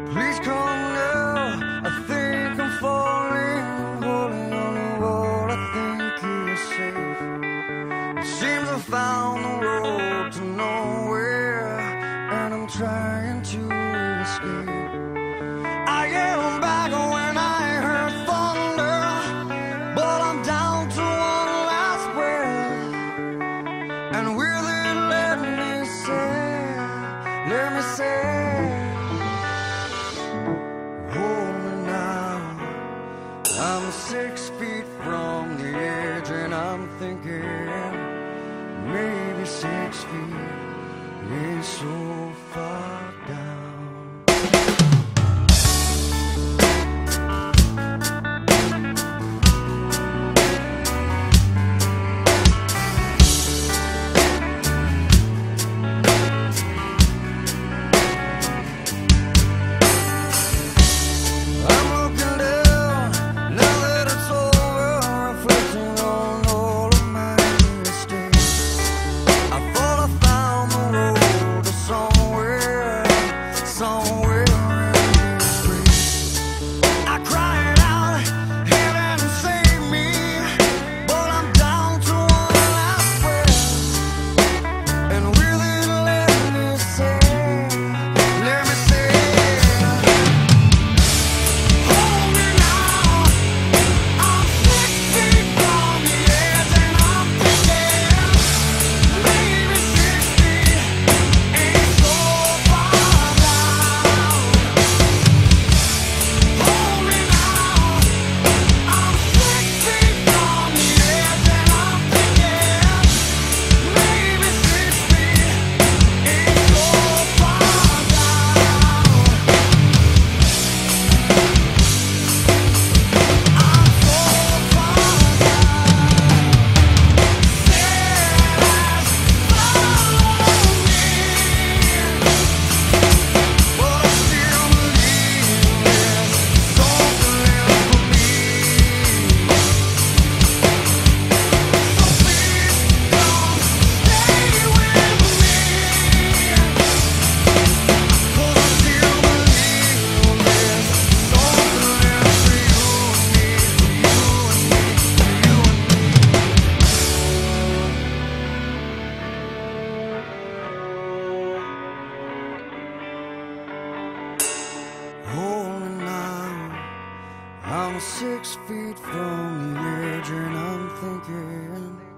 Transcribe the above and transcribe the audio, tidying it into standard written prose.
Please come now, I think I'm falling, holding on to what I think is safe. It seems I found the road to nowhere, and I'm trying to escape. I am back when I heard thunder, but I'm down to one last breath. And with it, let me say, hold me now. I'm 6 feet from the edge, and I'm thinking maybe 6 feet is so far down. I'm 6 feet from the edge, and I'm thinking